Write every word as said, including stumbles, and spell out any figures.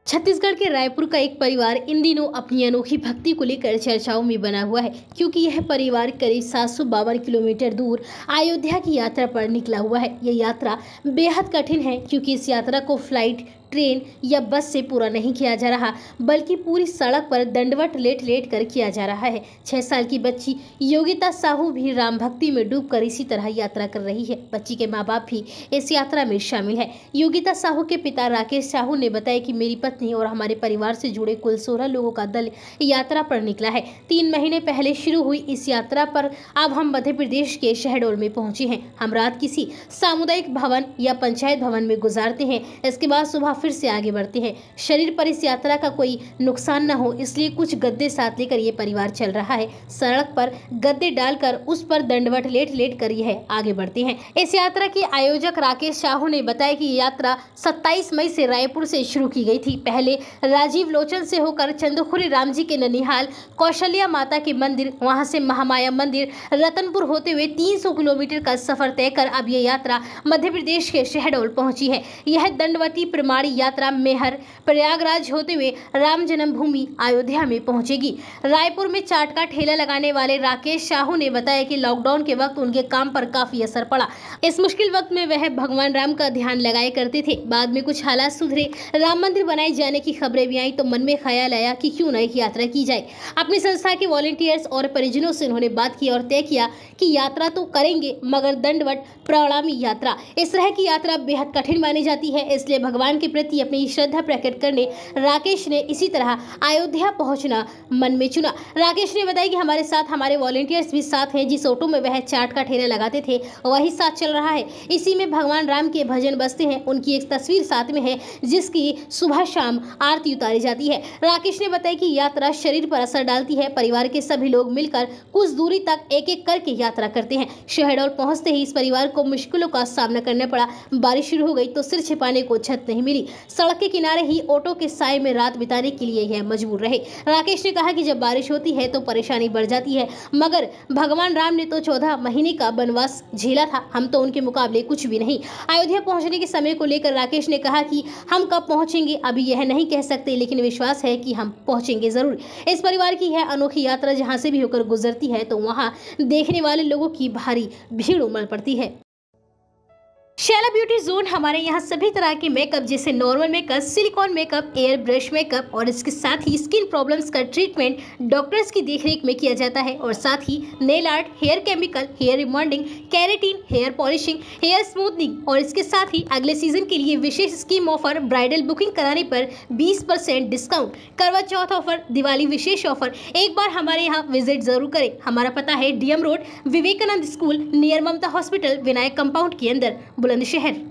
छत्तीसगढ़ के रायपुर का एक परिवार इन दिनों अपनी अनोखी भक्ति को लेकर चर्चाओं में बना हुआ है, क्योंकि यह परिवार करीब सात सौ बावन किलोमीटर दूर अयोध्या की यात्रा पर निकला हुआ है। यह यात्रा बेहद कठिन है, क्योंकि इस यात्रा को फ्लाइट, ट्रेन या बस से पूरा नहीं किया जा रहा, बल्कि पूरी सड़क पर दंडवत लेट लेट कर किया जा रहा है। छह साल की बच्ची योगिता साहू भी राम भक्ति में डूबकर इसी तरह यात्रा कर रही है। बच्ची के माँ बाप भी इस यात्रा में शामिल है। योगिता साहू के पिता राकेश साहू ने बताया कि मेरी पत्नी और हमारे परिवार से जुड़े कुल सोलह लोगों का दल यात्रा पर निकला है। तीन महीने पहले शुरू हुई इस यात्रा पर अब हम मध्य प्रदेश के शहडोल में पहुंचे हैं। हम रात किसी सामुदायिक भवन या पंचायत भवन में गुजारते हैं। इसके बाद सुबह फिर से आगे बढ़ते हैं। शरीर पर इस यात्रा का कोई नुकसान न हो, इसलिए कुछ गद्दे साथ लेकर ये परिवार चल रहा है। सड़क पर गद्दे डालकर उस पर दंडवत लेट लेट कर यह आगे बढ़ते हैं। इस यात्रा के आयोजक राकेश साहू ने बताया कि यात्रा सत्ताईस मई से रायपुर से शुरू की गई थी। पहले राजीव लोचन से होकर चंदखुरी राम जी के ननिहाल, कौशल्या माता के मंदिर, वहां से महामाया मंदिर, रतनपुर होते हुए तीन सौ किलोमीटर का सफर तय कर अब यह यात्रा मध्य प्रदेश के शहडोल पहुंची है। यह दंडवती प्रमाणी यात्रा मेहर, प्रयागराज होते हुए राम जन्मभूमि अयोध्या में पहुंचेगी। रायपुर में चाट का ठेला लगाने वाले राकेश साहू ने बताया कि लॉकडाउन के वक्त उनके काम पर काफी असर पड़ा। इस मुश्किल वक्त में वह भगवान राम का ध्यान लगाया करते थे। बाद में कुछ हालात सुधरे, राम मंदिर बनाए जाने की खबरें भी आई, तो मन में ख्याल आया कि क्यों न एक यात्रा की जाए। अपनी संस्था के वॉलंटियर्स और परिजनों से उन्होंने बात की और तय किया कि यात्रा तो करेंगे, मगर दंडवत प्रणामी यात्रा। इस तरह की यात्रा बेहद कठिन मानी जाती है, इसलिए भगवान के प्रति अपनी श्रद्धा प्रकट करने राकेश ने इसी तरह अयोध्या पहुंचना मन में चुना। राकेश ने बताया कि हमारे साथ हमारे वॉलंटियर्स भी साथ हैं। जिस ऑटो में वह चाट का ठेला लगाते थे वही साथ चल रहा है। इसी में भगवान राम के भजन बजते हैं। उनकी एक तस्वीर साथ में है, जिसकी सुबह शाम आरती उतारी जाती है। राकेश ने बताया कि यात्रा शरीर पर असर डालती है। परिवार के सभी लोग मिलकर कुछ दूरी तक एक एक करके यात्रा करते हैं। शहडोल पहुंचते ही इस परिवार को मुश्किलों का सामना करना पड़ा। बारिश शुरू हो गई तो सिर छिपाने को छत नहीं मिली। सड़क के किनारे ही ऑटो के साए में रात बिताने के लिए यह मजबूर रहे। राकेश ने कहा कि जब बारिश होती है तो परेशानी बढ़ जाती है, मगर भगवान राम ने तो चौदह महीने का वनवास झेला था, हम तो उनके मुकाबले कुछ भी नहीं। अयोध्या पहुंचने के समय को लेकर राकेश ने कहा कि हम कब पहुंचेंगे अभी यह नहीं कह सकते, लेकिन विश्वास है कि हम पहुंचेंगे जरूर। इस परिवार की यह अनोखी यात्रा जहां से भी होकर गुजरती है तो वहां देखने वाले लोगों की भारी भीड़ उमड़ पड़ती है। शैला ब्यूटी जोन हमारे यहाँ सभी तरह के मेकअप, जैसे normal makeup, silicone makeup, air brush makeup और इसके साथ ही स्किन प्रॉब्लम्स का ट्रीटमेंट डॉक्टर्स की देखरेख में किया जाता है। और साथ ही nail art, hair chemical, hair rebonding, keratin, hair polishing, hair smoothening और इसके साथ ही अगले सीजन के लिए विशेष स्कीम ऑफर, ब्राइडल बुकिंग कराने पर बीस percent discount, Karva Chauth offer, Diwali विशेष ऑफर। एक बार हमारे यहाँ विजिट जरूर करें। हमारा पता है DM road, Vivekananda school, near Mamta hospital, Vinayak compound के अंदर, बुलंदशहर।